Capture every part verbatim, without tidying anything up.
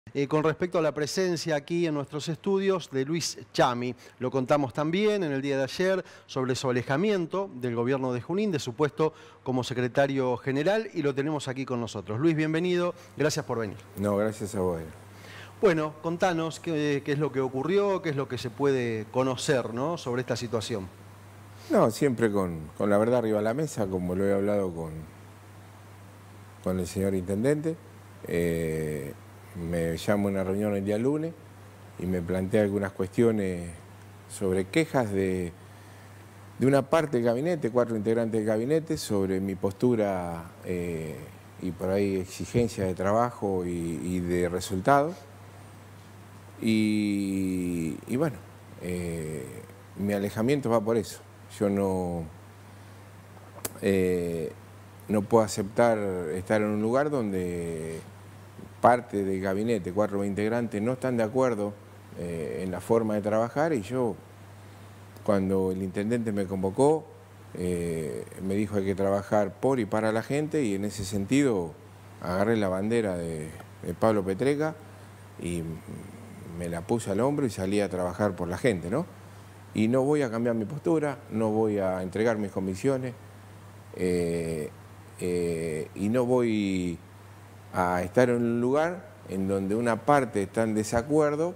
Eh, con respecto a la presencia aquí en nuestros estudios de Luis Chami, lo contamos también en el día de ayer sobre su alejamiento del gobierno de Junín, de su puesto como secretario general, y lo tenemos aquí con nosotros. Luis, bienvenido, gracias por venir. No, gracias a vos. Bueno, contanos qué, qué es lo que ocurrió, qué es lo que se puede conocer, ¿no?, sobre esta situación. No, siempre con, con la verdad arriba de la mesa, como lo he hablado con, con el señor intendente. Eh, me llamo a una reunión el día lunes y me plantea algunas cuestiones sobre quejas de, de una parte del gabinete, cuatro integrantes del gabinete, sobre mi postura eh, y por ahí exigencias de trabajo y, y de resultados. Y, y bueno, eh, mi alejamiento va por eso. Yo no, eh, no puedo aceptar estar en un lugar donde parte del gabinete, cuatro o veinte integrantes, no están de acuerdo eh, en la forma de trabajar, y yo, cuando el intendente me convocó, eh, me dijo hay que trabajar por y para la gente, y en ese sentido agarré la bandera de, de Pablo Petreca y me la puse al hombro y salí a trabajar por la gente, ¿no? Y no voy a cambiar mi postura, no voy a entregar mis comisiones, eh, eh, y no voy a estar en un lugar en donde una parte está en desacuerdo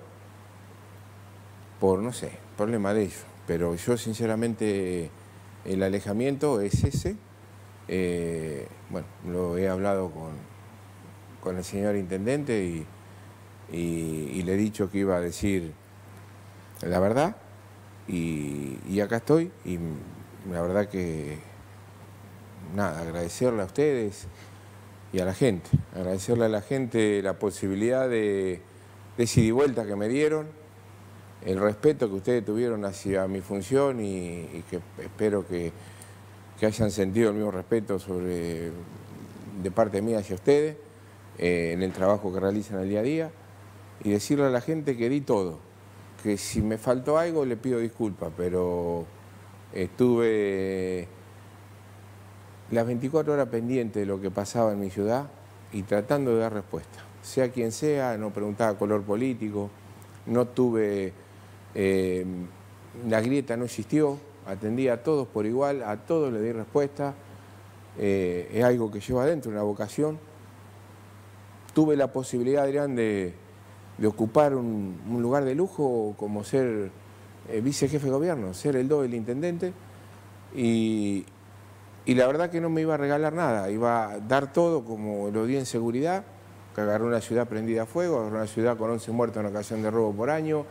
por, no sé, problema de ellos. Pero yo sinceramente el alejamiento es ese. Eh, bueno, lo he hablado con, con el señor intendente y, y, y le he dicho que iba a decir la verdad, y, y acá estoy, y la verdad que nada, agradecerle a ustedes y a la gente, agradecerle a la gente la posibilidad de, de ida y vuelta que me dieron, el respeto que ustedes tuvieron hacia mi función, y, y que espero que, que hayan sentido el mismo respeto sobre, de parte mía hacia ustedes, eh, en el trabajo que realizan el día a día, y decirle a la gente que di todo, que si me faltó algo le pido disculpas, pero estuve las veinticuatro horas pendiente de lo que pasaba en mi ciudad y tratando de dar respuesta. Sea quien sea, no preguntaba color político, no tuve, eh, la grieta no existió, atendí a todos por igual, a todos le di respuesta, eh, es algo que llevo adentro, una vocación. Tuve la posibilidad, Adrián, de, de ocupar un, un lugar de lujo como ser eh, vicejefe de gobierno, ser el do del intendente, y... Y la verdad que no me iba a regalar nada, iba a dar todo como lo di en seguridad, que agarré una ciudad prendida a fuego, agarré una ciudad con once muertos en ocasión de robo por año,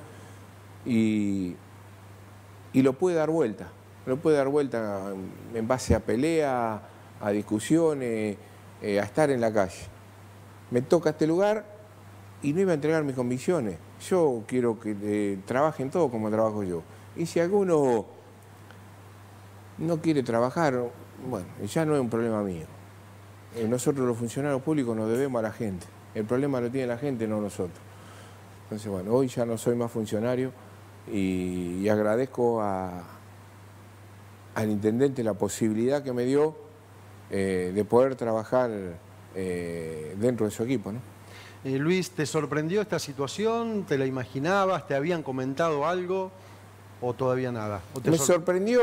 y, y lo pude dar vuelta, lo pude dar vuelta en base a pelea, a discusiones, eh, a estar en la calle. Me toca este lugar y no iba a entregar mis convicciones. Yo quiero que eh, trabajen todos como trabajo yo. Y si alguno no quiere trabajar, bueno, ya no es un problema mío. Nosotros los funcionarios públicos nos debemos a la gente. El problema lo tiene la gente, no nosotros. Entonces, bueno, hoy ya no soy más funcionario y, y agradezco a, al intendente la posibilidad que me dio eh, de poder trabajar eh, dentro de su equipo, ¿no? Eh, Luis, ¿te sorprendió esta situación? ¿Te la imaginabas? ¿Te habían comentado algo o todavía nada? ¿O te Me sor... sorprendió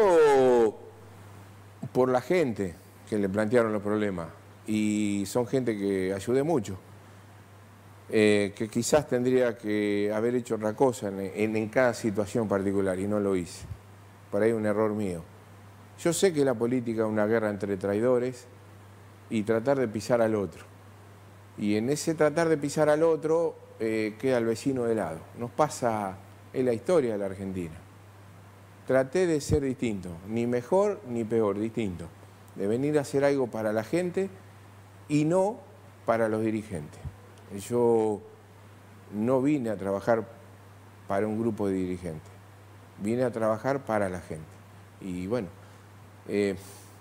por la gente que le plantearon los problemas, y son gente que ayudé mucho, eh, que quizás tendría que haber hecho otra cosa en, en, en cada situación particular y no lo hice. Por ahí un error mío. Yo sé que la política es una guerra entre traidores y tratar de pisar al otro. Y en ese tratar de pisar al otro eh, queda el vecino de lado. Nos pasa en la historia de la Argentina. Traté de ser distinto, ni mejor ni peor, distinto. De venir a hacer algo para la gente y no para los dirigentes. Yo no vine a trabajar para un grupo de dirigentes, vine a trabajar para la gente. Y bueno, eh,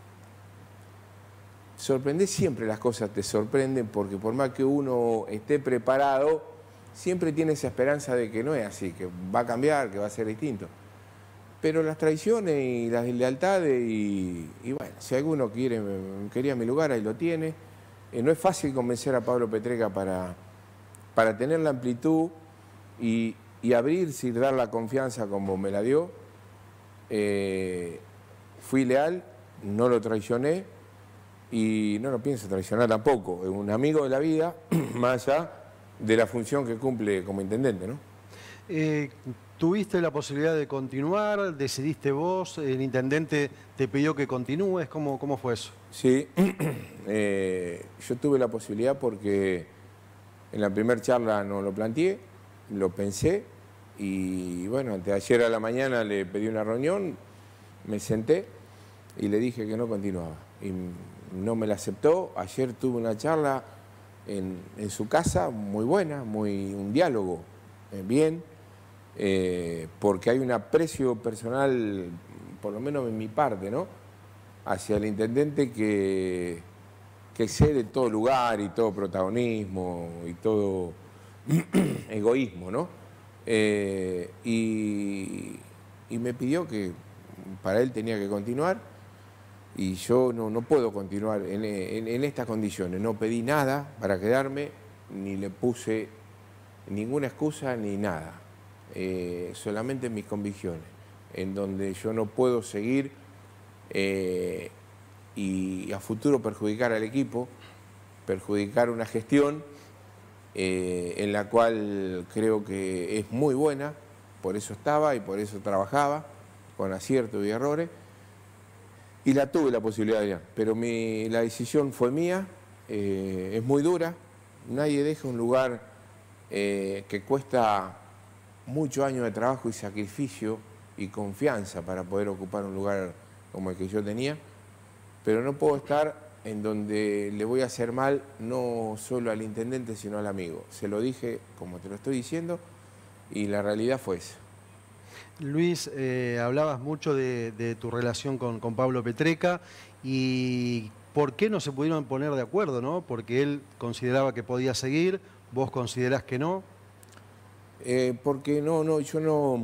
sorprender siempre, las cosas te sorprenden, porque por más que uno esté preparado, siempre tiene esa esperanza de que no es así, que va a cambiar, que va a ser distinto. Pero las traiciones y las lealtades, y, y bueno, si alguno quiere, quería mi lugar, ahí lo tiene. Eh, no es fácil convencer a Pablo Petreca para, para tener la amplitud y, y abrirse y dar la confianza como me la dio, eh, fui leal, no lo traicioné y no lo pienso traicionar tampoco. Es un amigo de la vida, más allá de la función que cumple como intendente, ¿no? Eh, ¿Tuviste la posibilidad de continuar? ¿Decidiste vos? ¿El intendente te pidió que continúes? ¿Cómo, cómo fue eso? Sí, eh, yo tuve la posibilidad porque en la primera charla no lo planteé, lo pensé y bueno, antes de ayer a la mañana le pedí una reunión, me senté y le dije que no continuaba. Y no me la aceptó. Ayer tuve una charla en, en su casa muy buena, muy, un diálogo eh, bien, eh, porque hay un aprecio personal, por lo menos en mi parte, ¿no?, hacia el intendente que, que excede todo lugar y todo protagonismo y todo egoísmo, ¿no? Eh, y, y me pidió que para él tenía que continuar y yo no, no puedo continuar en, en, en estas condiciones. No pedí nada para quedarme, ni le puse ninguna excusa ni nada, eh, solamente mis convicciones, en donde yo no puedo seguir eh, y a futuro perjudicar al equipo, perjudicar una gestión eh, en la cual creo que es muy buena, por eso estaba y por eso trabajaba, con aciertos y errores, y la tuve la posibilidad de ir, pero mi, la decisión fue mía, eh, es muy dura, nadie deja un lugar eh, que cuesta muchos años de trabajo y sacrificio y confianza para poder ocupar un lugar como el que yo tenía, pero no puedo estar en donde le voy a hacer mal no solo al intendente sino al amigo. Se lo dije como te lo estoy diciendo y la realidad fue esa. Luis, eh, hablabas mucho de, de tu relación con, con Pablo Petreca y por qué no se pudieron poner de acuerdo, ¿no? Porque él consideraba que podía seguir, vos considerás que no. Eh, porque no, no, yo no,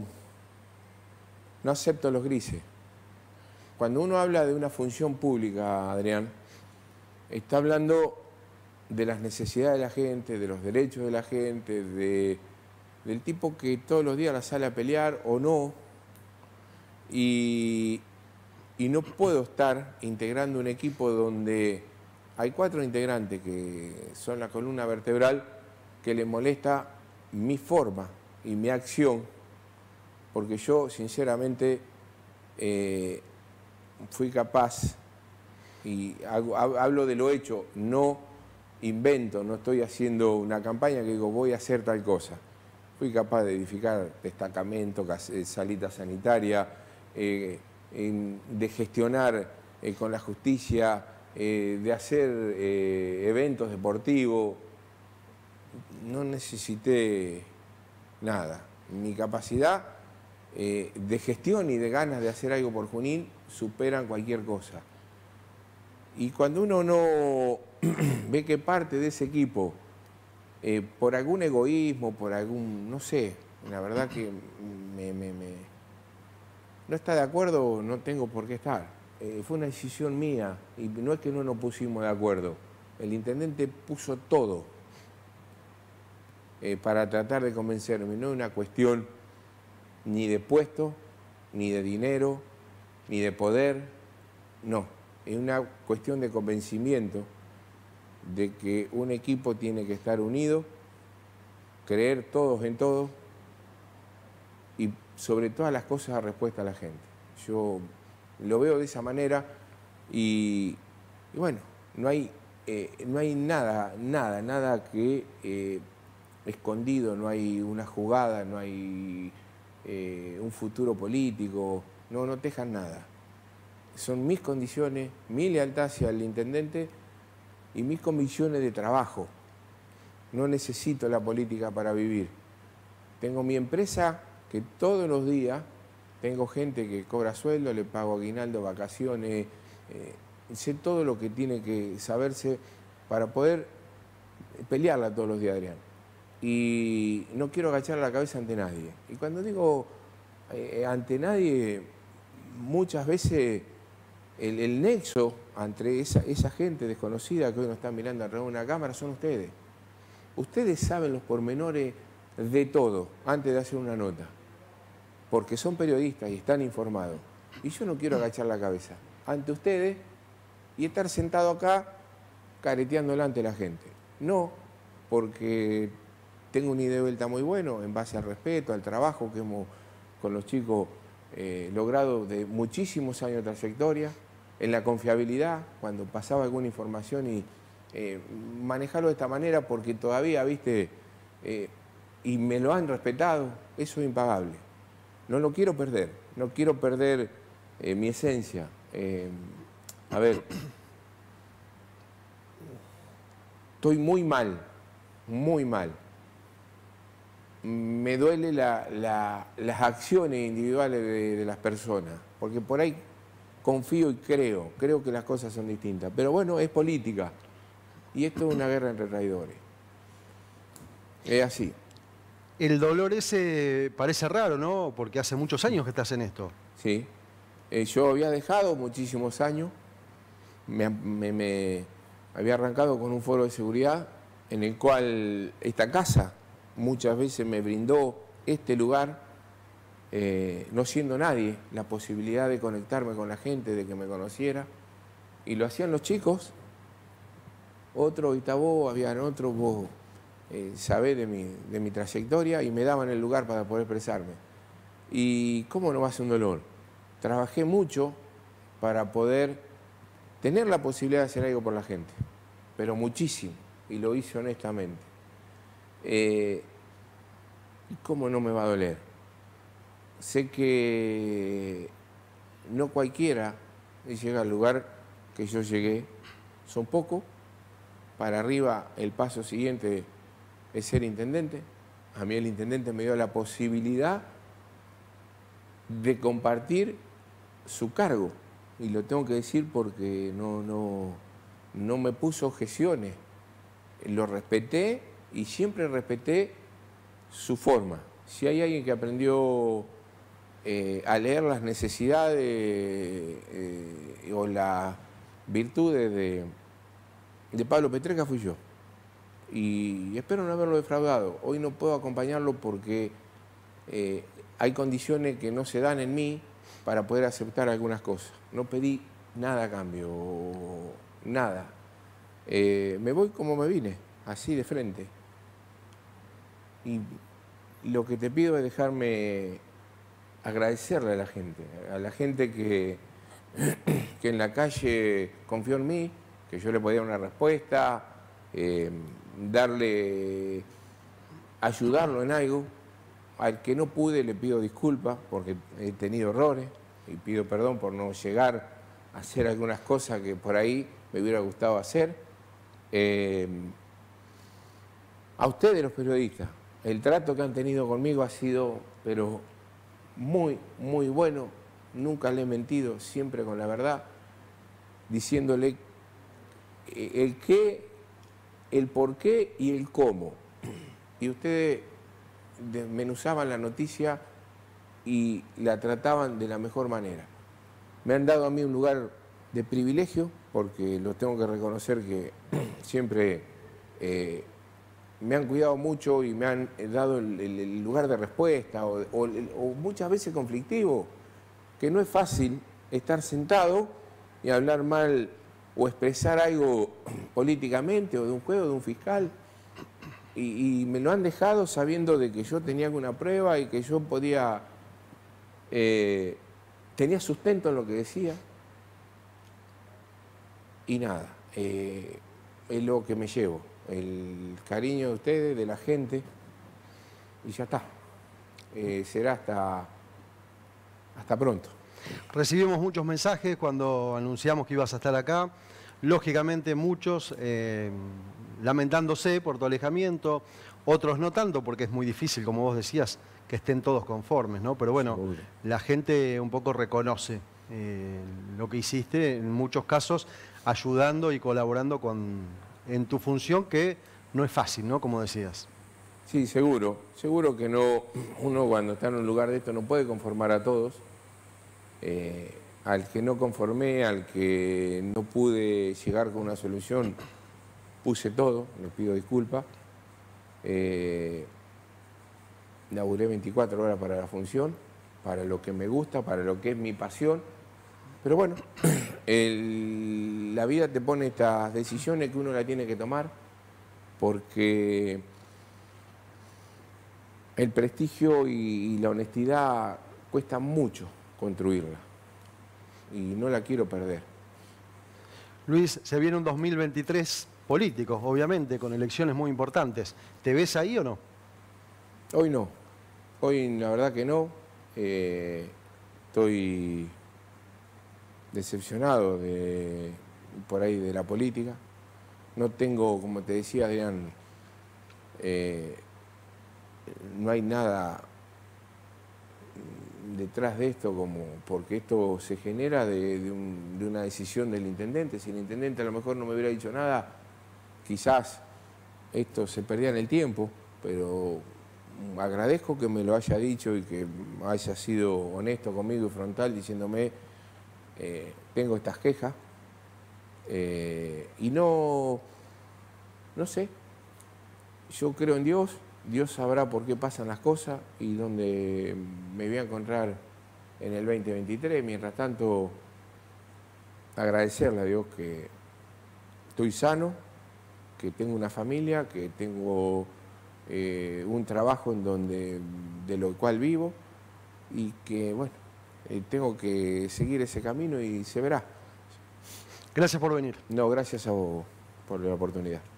no acepto los grises. Cuando uno habla de una función pública, Adrián, está hablando de las necesidades de la gente, de los derechos de la gente, de, del tipo que todos los días la sale a pelear o no, y, y no puedo estar integrando un equipo donde hay cuatro integrantes que son la columna vertebral que le molesta mi forma y mi acción, porque yo sinceramente eh, fui capaz, y hago, hablo de lo hecho, no invento, no estoy haciendo una campaña que digo voy a hacer tal cosa. Fui capaz de edificar destacamentos, salitas sanitarias, eh, en, de gestionar eh, con la justicia, eh, de hacer eh, eventos deportivos. No necesité nada. Mi capacidad eh, de gestión y de ganas de hacer algo por Junín superan cualquier cosa. Y cuando uno no ve que parte de ese equipo, eh, por algún egoísmo, por algún, no sé, la verdad que me, me, me, no está de acuerdo, no tengo por qué estar. Eh, fue una decisión mía y no es que no nos pusimos de acuerdo. El intendente puso todo eh, para tratar de convencerme. No es una cuestión ni de puesto, ni de dinero, ni de poder, no. Es una cuestión de convencimiento de que un equipo tiene que estar unido, creer todos en todos y sobre todas las cosas dar respuesta a la gente. Yo lo veo de esa manera y, y bueno, no hay, eh, no hay nada, nada, nada que eh, escondido, no hay una jugada, no hay eh, un futuro político, no, no tejan nada. Son mis condiciones, mi lealtad hacia el intendente y mis convicciones de trabajo. No necesito la política para vivir. Tengo mi empresa que todos los días tengo gente que cobra sueldo, le pago aguinaldo, vacaciones, eh, sé todo lo que tiene que saberse para poder pelearla todos los días, Adrián. Y no quiero agachar la cabeza ante nadie. Y cuando digo eh, ante nadie, muchas veces el, el nexo entre esa, esa gente desconocida que hoy nos está mirando alrededor de una cámara son ustedes. ustedes saben los pormenores de todo antes de hacer una nota, porque son periodistas y están informados. Y yo no quiero agachar la cabeza ante ustedes y estar sentado acá careteándola ante la gente. No, porque tengo un ida y vuelta muy bueno en base al respeto, al trabajo que hemos con los chicos eh, logrado de muchísimos años de trayectoria, en la confiabilidad, cuando pasaba alguna información y eh, manejarlo de esta manera porque todavía, viste, eh, y me lo han respetado, eso es impagable. No lo quiero perder, no quiero perder eh, mi esencia. Eh, a ver, estoy muy mal, muy mal. Me duele la, la, las acciones individuales de, de las personas, porque por ahí confío y creo, creo que las cosas son distintas. Pero bueno, es política y esto es una guerra entre traidores. Es así. El dolor ese parece raro, ¿no? Porque hace muchos años que estás en esto. Sí. Eh, yo había dejado muchísimos años, me, me, me había arrancado con un foro de seguridad en el cual esta casa muchas veces me brindó este lugar, eh, no siendo nadie, la posibilidad de conectarme con la gente, de que me conociera. Y lo hacían los chicos, otro Itabó, habían otros, vos eh, sabés de mi, de mi trayectoria, y me daban el lugar para poder expresarme. Y cómo no va a ser un dolor. Trabajé mucho para poder tener la posibilidad de hacer algo por la gente, pero muchísimo, y lo hice honestamente. Eh, ¿Y cómo no me va a doler? Sé que no cualquiera llega al lugar que yo llegué, son pocos. Para arriba el paso siguiente es ser intendente. A mí el intendente me dio la posibilidad de compartir su cargo, y lo tengo que decir porque no, no, no me puso objeciones, lo respeté y siempre respeté su forma. Si hay alguien que aprendió eh, a leer las necesidades eh, o las virtudes de, de Pablo Petreca, fui yo. Y espero no haberlo defraudado. Hoy no puedo acompañarlo porque eh, hay condiciones que no se dan en mí para poder aceptar algunas cosas. No pedí nada a cambio, nada. Eh, me voy como me vine, así de frente. Y lo que te pido es dejarme agradecerle a la gente, a la gente que, que en la calle confió en mí, que yo le podía dar una respuesta, eh, darle, ayudarlo en algo. Al que no pude le pido disculpas porque he tenido errores y pido perdón por no llegar a hacer algunas cosas que por ahí me hubiera gustado hacer. Eh, a ustedes los periodistas, el trato que han tenido conmigo ha sido, pero muy, muy bueno. Nunca le he mentido, siempre con la verdad, diciéndole el qué, el por qué y el cómo. Y ustedes desmenuzaban la noticia y la trataban de la mejor manera. Me han dado a mí un lugar de privilegio, porque lo tengo que reconocer que siempre eh, me han cuidado mucho y me han dado el, el, el lugar de respuesta, o, o, o muchas veces conflictivo, que no es fácil estar sentado y hablar mal o expresar algo políticamente, o de un juez o de un fiscal. Y, y me lo han dejado sabiendo de que yo tenía alguna prueba y que yo podía, eh, tenía sustento en lo que decía. Y nada, eh, es lo que me llevo, el cariño de ustedes, de la gente, y ya está. Eh, será hasta, hasta pronto. Recibimos muchos mensajes cuando anunciamos que ibas a estar acá. Lógicamente muchos eh, lamentándose por tu alejamiento, otros no tanto porque es muy difícil, como vos decías, que estén todos conformes, ¿no? Pero bueno, seguro, la gente un poco reconoce eh, lo que hiciste, en muchos casos ayudando y colaborando con, en tu función, que no es fácil, ¿no? Como decías. Sí, seguro, seguro que no, uno cuando está en un lugar de esto no puede conformar a todos. Eh, al que no conformé, al que no pude llegar con una solución, puse todo, les pido disculpas. Eh, laburé veinticuatro horas para la función, para lo que me gusta, para lo que es mi pasión. Pero bueno, el, la vida te pone estas decisiones que uno la tiene que tomar porque el prestigio y, y la honestidad cuesta mucho construirla y no la quiero perder. Luis, se viene un dos mil veintitrés político, obviamente, con elecciones muy importantes. ¿Te ves ahí o no? Hoy no, hoy la verdad que no. Eh, estoy decepcionado de, por ahí de la política. No tengo, como te decía, Adrián, eh, no hay nada detrás de esto, como porque esto se genera de, de, un, de una decisión del intendente. Si el intendente a lo mejor no me hubiera dicho nada, quizás esto se perdía en el tiempo, pero agradezco que me lo haya dicho y que haya sido honesto conmigo y frontal diciéndome eh, tengo estas quejas eh, y no, no sé, yo creo en Dios. Dios sabrá por qué pasan las cosas y dónde me voy a encontrar en el veinte veintitrés. Mientras tanto, agradecerle a Dios que estoy sano, que tengo una familia, que tengo eh, un trabajo en donde, de lo cual vivo y que, bueno, eh, tengo que seguir ese camino y se verá. Gracias por venir. No, gracias a vos por la oportunidad.